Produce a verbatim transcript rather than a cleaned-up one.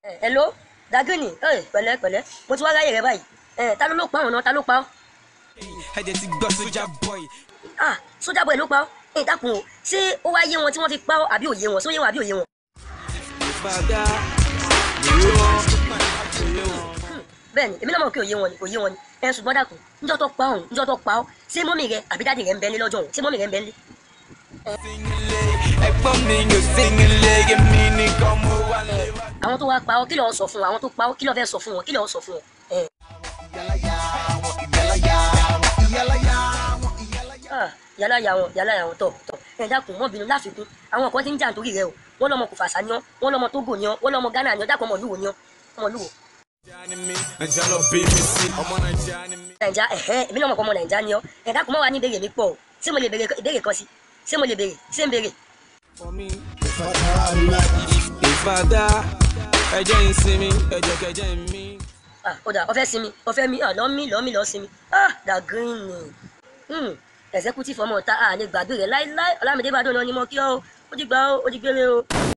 Hello Dagini, pẹ̀lẹ́ pẹ̀lẹ́ mo ti wá ráyè rẹ báyìí. Ta ló ló pa ọ̀nà ta ló pa ọ́. ẹ̀jẹ̀ ti gbọ́ sójà boy. ah sójà boy ló pa ọ́. ẹ dákun o ṣé ó wá yé wọn tí wọ́n fi pa ọ́ àbí òye wọn ṣé ó yé wọn àbí òye wọn. bẹ́ẹ̀ni èmi náà mọ̀ pé òye wọn ni òye wọn ni ẹ ṣùgbọ́n dákun níjọ́ tó pa ọ̀hún níjọ́ tó pa ọ́ ṣé mọ́mì rẹ àbí dáàdì rẹ ń bẹ ní lọ́jọ́ ọ̀hún ṣé mọ́mì rẹ ń bẹ ní. ẹ̀gbọ́n mi yóò singin lẹ́yìn mi nìkan mo wà lé. àwọn tó wá pa ọ́ kí ló sọ fún wọn àwọn tó pa ọ́ kí ló fẹ́ sọ fún wọn kí ló sọ fún wọn. yálà yà wọn yálà yà wọn tọ tọ ẹ dákun mọ́ bínú láfikún àwọn kan ti ń jà nítorí rẹ o wọ́n lọ́mọ kò fàṣà ni ọ́ wọ́n lọ́mọ Tógò ni ọ́ wọ́n lọ́mọ Ghana ni ọ́ dákun ọmọ olúwo ni ọ́ ọmọ olúwo. nàìjà ẹ̀hẹ́ èmi náà mọ̀ pé ọmọ nàìjà ni ọ́ ẹ dákun mọ́ wa ní ìbéèrè mi pọ̀ o ṣé mo lè béèrè ìbéèrè kan sí ṣé mo lè béèrè ṣé ń béèrè. ìfàdà ẹ̀jẹ̀ ń sinmi ẹ̀jẹ̀ kẹ̀jẹ̀ ń mí. ah ó dà ọfẹ́ sinmi ọfẹ́ mi lọ́ mí lọ́ mí lọ́ sinmi ah Dagini executive ọmọ ọ̀tá àlè gbàgbé rẹ̀ láíláí Ọlámídé Bàdóò náà ni mo kí ọ́ ó ti gbà ó ó ti gbére o.